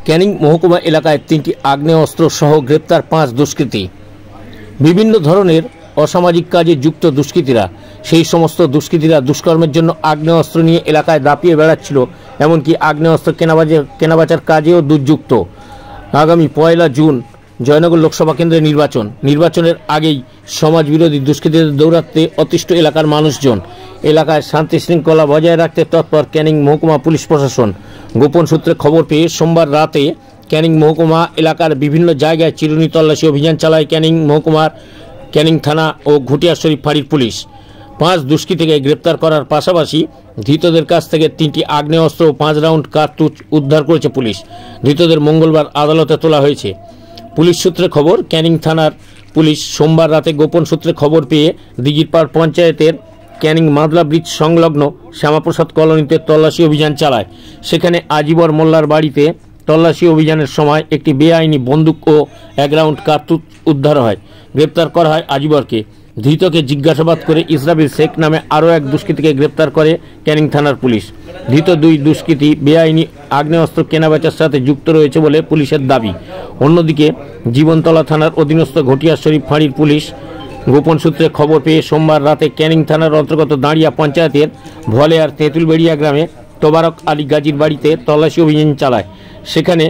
ক্যানিং মহকুমা এলাকায় 3টি আগ্নেয়াস্ত্র সহ গ্রেপ্তার 5 দুষ্কৃতী। বিভিন্ন ধরনের অসামাজিক কাজে যুক্ত দুষ্কৃতীরা, সেই সমস্ত দুষ্কৃতীরা দুষ্কর্মের জন্য আগ্নেয়াস্ত্র নিয়ে এলাকায় দাপিয়ে বেড়াচ্ছিল, এমনকি আগ্নেয়াস্ত্র কেনাবেচার কাজেও দুর্যুক্ত। আগামী 1 জুন জয়নগর লোকসভা কেন্দ্রের নির্বাচনের আগেই সমাজবিরোধী দুষ্কৃতীদের দৌরাত্মে অতিষ্ঠ এলাকার মানুষজন। এলাকায় শান্তি শৃঙ্খলা বজায় রাখতে তৎপর ক্যানিং মহকুমা পুলিশ প্রশাসন। গোপন সূত্রে খবর পেয়ে সোমবার রাতে ক্যানিং মহকুমা এলাকার বিভিন্ন জায়গায় চিরুনি তল্লাশি অভিযান চালায় ক্যানিং মহকুমার ক্যানিং থানা ও ঘুটিয়া শরীফ ফাঁড়ির পুলিশ। 5 দুষ্কৃতীকে গ্রেপ্তার করার পাশাপাশি ধৃতদের কাছ থেকে 3টি আগ্নেয়াস্ত্র ও 5 রাউন্ড কার্তুজ উদ্ধার করেছে পুলিশ। ধৃতদের মঙ্গলবার আদালতে তোলা হয়েছে। পুলিশ সূত্রে খবর, ক্যানিং থানার পুলিশ সোমবার রাতে গোপন সূত্রে খবর পেয়ে দিঘিরপাড় পঞ্চায়েতের ক্যানিং মাদলা ব্রিজ সংলগ্ন শ্যামাপ্রসাদ কলোনিতে তল্লাশি অভিযান চালায়। সেখানে আজিবর মোল্লার বাড়িতে তল্লাশি অভিযানের সময় একটি বেআইনি বন্দুক ও 1 রাউন্ড কার্তুজ উদ্ধার হয়। গ্রেপ্তার করা হয় আজিবরকে। ধৃতকে জিজ্ঞাসাবাদ করে ইসরাবিল শেখ নামে আরও এক দুষ্কৃতীকে গ্রেপ্তার করে ক্যানিং থানার পুলিশ। ধৃত 2 দুষ্কৃতী বেআইনি আগ্নেয়াস্ত্র কেনাবেচার সাথে যুক্ত রয়েছে বলে পুলিশের দাবি। অন্যদিকে জীবনতলা থানার অধীনস্থ ঘটিয়া শরীফ ফাঁড়ির পুলিশ গোপন সূত্রে খবর পেয়ে সোমবার রাতে ক্যানিং থানার অন্তর্গত দাঁড়িয়া পঞ্চায়েতের ভলেয়ার তেঁতুলবেড়িয়া গ্রামে তোবারক আলী গাজীর বাড়িতে তল্লাশি অভিযান চালায়। সেখানে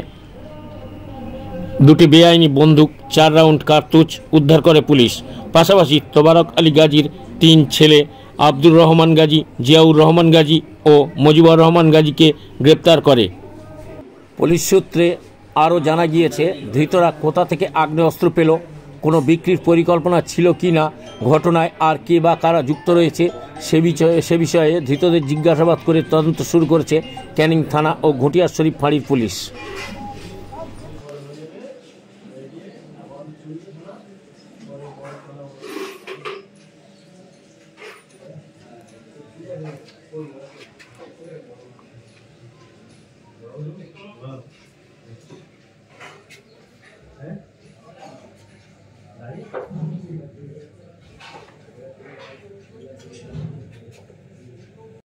2টি বেআইনি বন্দুক, 4 রাউন্ড কার্তুজ উদ্ধার করে পুলিশ। পাশাপাশি তোবারক আলী গাজীর 3 ছেলে আব্দুর রহমান গাজী, জিয়াউর রহমান গাজী ও মজিবুর রহমান গাজীকে গ্রেপ্তার করে। পুলিশ সূত্রে আরও জানা গিয়েছে, ধৃতরা কোথা থেকে আগ্নেয়াস্ত্র পেল, কোনো বিক্রির পরিকল্পনা ছিল কি না, ঘটনায় আর কে বা কারা যুক্ত রয়েছে সে বিষয়ে ধৃতদের জিজ্ঞাসাবাদ করে তদন্ত শুরু করেছে ক্যানিং থানা ও ঘটিয়া শরীফ ফাঁড়ির পুলিশ।